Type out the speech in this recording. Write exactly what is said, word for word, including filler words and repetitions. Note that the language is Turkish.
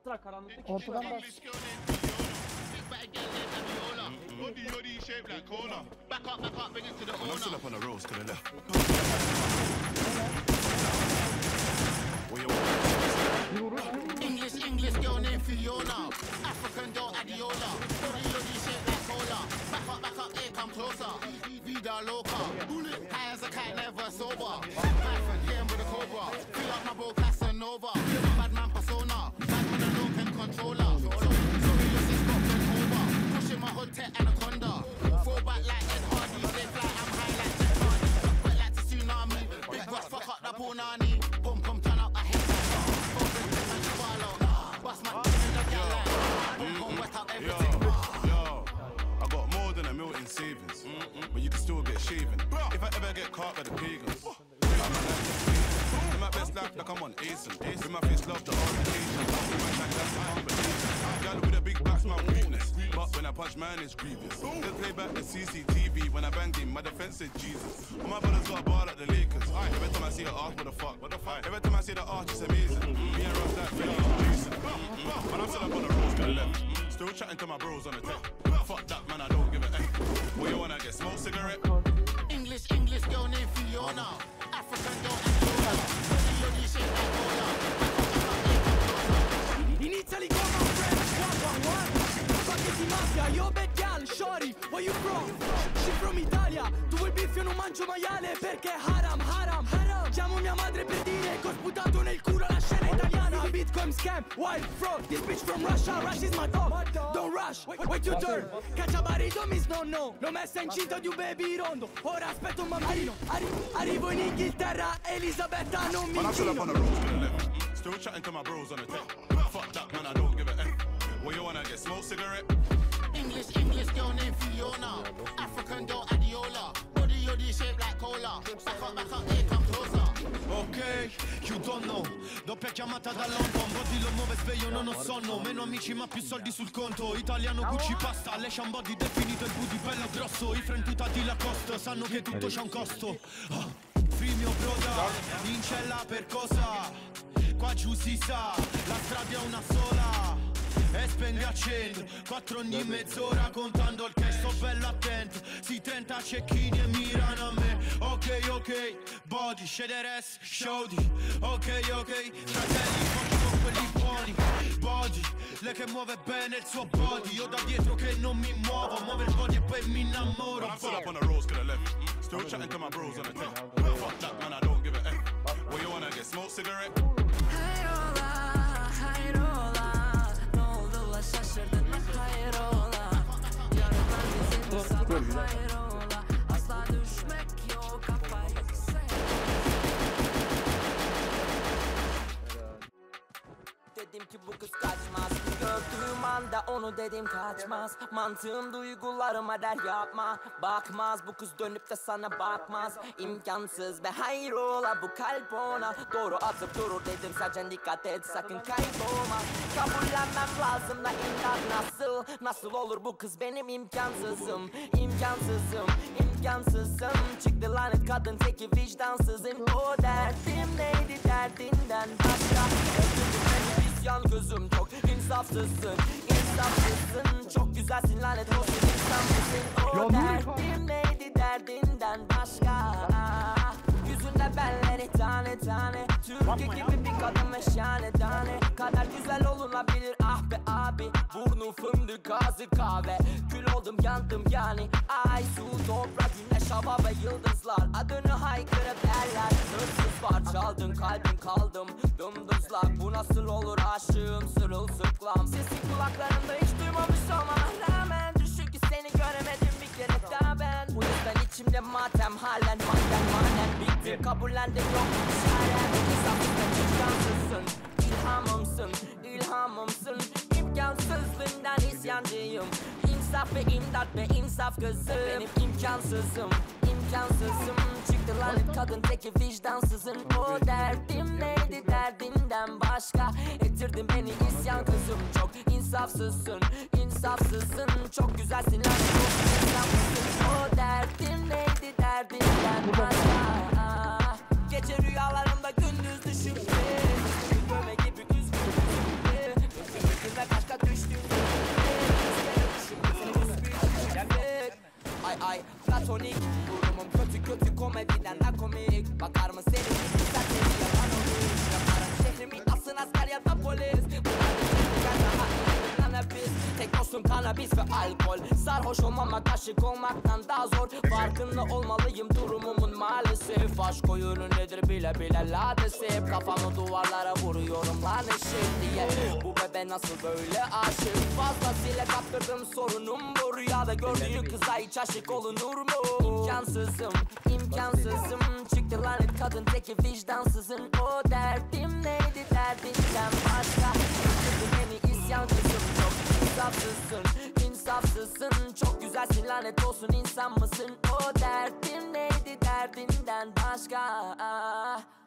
Sıra karanlıkta kişi Ortadan var. bas. Body, body shaped like cola. Back up, back up, bring it to the owner. I'm still up on the roads to the left. English, English girl named Fiona. African girl Adiola. Body, body shaped like cola. Back up, back up, here come closer. Vida loca. High as a kite, never sober. Python, him with a cobra. Fill up my bro Casanova. Bad man persona. Bad man alone can controller. Sorry, your sister bent over. Pushing my hood to anaconda. Fall back like Ed Hardy. Stay fly, I'm high like Jet Hardy. Wet like the tsunami. Big rock, fuck up that punani. Boom, come turn up, I hate that. Focus, and you follow. Bust my dick in the gallon. Boom, boom, wet up everything. Yo, I got more than a million savings. But you can still get shaven. If I ever get caught by the pagans, in my best life, like I'm on Asen. With my face, love the orientation. My track, that's my unbelief. Girl with a big back's my weakness. But when I punch, man, it's grievous. They'll play back the C C T V. When I banged him, my defense said Jesus. All my brothers got a ball like the Lakers. Every time I see the arch, what the fuck? What the fuck? Every time I see the arch, it's amazing. Me and Ross, that really Jason. And I'm still up on the roads to the left. Still chatting to my bros on the tech. Fuck that, man, I don't give a F. What you wanna get? Smoke cigarette? English, English girl named Fiona. African girl Angola. Body, shaped like cola. In Italy, go my friend, one one one. Spaghetti mafia, yo bad gal, shorty, where you from? She from Italia, tu vuoi beef, io non mangio maiale perché haram, haram, haram. Chiamo mia madre per dire che ho sputato nel culo la scena italiana. Bitcoin scam, wild fraud, this bitch from Russia, Rush is my dog. Don't rush, wait, wait your turn. Cacciabarito mi snonno, l'ho messa incinta di un baby rondo. Ora aspetto un bambino, Arri- arrivo in Inghilterra, Elisabetta non mi incino. Still chatting to my bros on the tech. Fuck that, man, I don't give a F. What you wanna get? Smoke cigarette? English, English girl named Fiona. African girl Adiola. Body, body shaped like cola. Back up, back up, here come closer. Ok, you don't know. Doppia chiamata da London. Body lo muove sveglio, non ho sonno. Meno amici ma più soldi sul conto. Italiano Gucci pasta. Leshan body definito il booty bello grosso. I frentutati la costa. Sanno che tutto c'ha un costo. Oh, free mio broda. In cella per cosa? Qua giù si sa, la strada è una sola. E spengo e accendo, quattro ogni mezz'ora contando il cash, sto bello attento. Sì, trenta cecchini e mirano a me. Ok, ok, body, shederes, showdi. Ok, ok, fratelli, fuochi con quelli buoni. Body, lei che muove bene il suo body. Io da dietro che non mi muovo, muove il body e poi mi innamoro. I'm still up on the roads to the left. Still chatting to my bros on the tech. Fuck that, man, I don't give a F. What you wanna get? Smoke cigarette? Hayrola, hayrola, ne oldu la şaşırdın mı hayrola? Yarınlar bizim sabah hayrola, asla düşmek yok kafayı. Dedim ki bu kız kaçmaz. Gördüğüm anda onu dedim kaçmaz. Mantığım duygularıma der yapma. Bakmaz bu kız dönüp de sana bakmaz. İmkansız be hayrola bu kalp ona doğru atıp durur dedim sadece dikkat et sakın kaybolma. Kabullenmem lazım da inat nasıl? Nasıl olur bu kız benim imkansızım. İmkansızım, imkansızım. Çıktı lanet kadın teki vicdansızım. O derdim neydi derdinden başka. Yan gözüm çok insafsızsın, insafsızsın. Çok güzelsin lanet olsun insan mısın? O derdim neydi derdinden başka. Yüzünde belleri tane tane. Türkiye gibi bir kadın ve şahane tane. Kadar güzel olunabilir ah be abi. Burnu fındık ağzı kahve. Kül oldum yandım yani. Ay su toprak güneş hava ve yıldızlar. Adını haykırıp derler. Hırsız var çaldın kalbim kaldım. Dımdızlak bu nasıl olur aşığım sırılsıklam. Sesi kulaklarımda hiç duymamış olmama rağmen. Düşün ki seni göremedim bir kere daha ben. Bu yüzden içimde matem halen maden manen. Bitti kabullendim yok şaren. İnsafsızda çıkansızsın. İlhamımsın, ilhamımsın. İmkansızlığından isyancıyım. İnsaf ve imdat ve insaf kızım. Benim imkansızım, imkansızım. Çıktı lanet kadın teki vicdansızın. O derdim neydi derdinden başka. Ettirdin beni isyan kızım. Çok insafsızsın, insafsızsın. Çok güzelsin lanet olsun insafsızsın. O derdim neydi derdinden başka. Gece rüyalarımda gündüz düşündüm. Dövme gibi üzgün üzgün. platonik. Durumum kötü kötü komediden de komik. Bakar mı senin gibi sertleri yalan olur. Yaparım şehrimi asın asker ya da polis. Bunlar içerken daha iyi kanabis. Tek dostum kanabis ve alkol. Sarhoş olmamak aşık olmaktan daha zor. Farkında olmalıyım durumumun maalesef. Aşk oyunu nedir bile bile ladesi. Kafamı duvarlara vuruyorum lan eşek diye. Bu bebe nasıl böyle aşık? Fazlasıyla kaptırdım sorunum bu. Rüyada gördüğün kıza hiç aşık olunur mu? İmkansızım, imkansızım. Çıktı lanet kadın teki vicdansızın. O derdim neydi derdinden başka? Çıktı beni isyancısın. Çok insafsızsın, insafsızsın. Çok güzelsin lanet olsun insan mısın? O derdim neydi derdinden başka?